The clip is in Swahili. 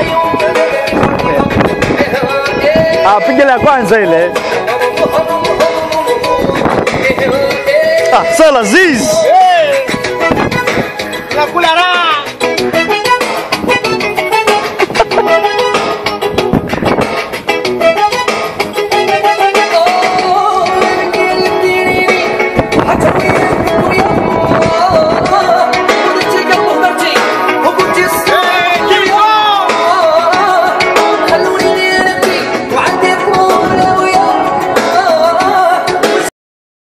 Piga la kwanza ile. Sala Aziz. Nakula raha.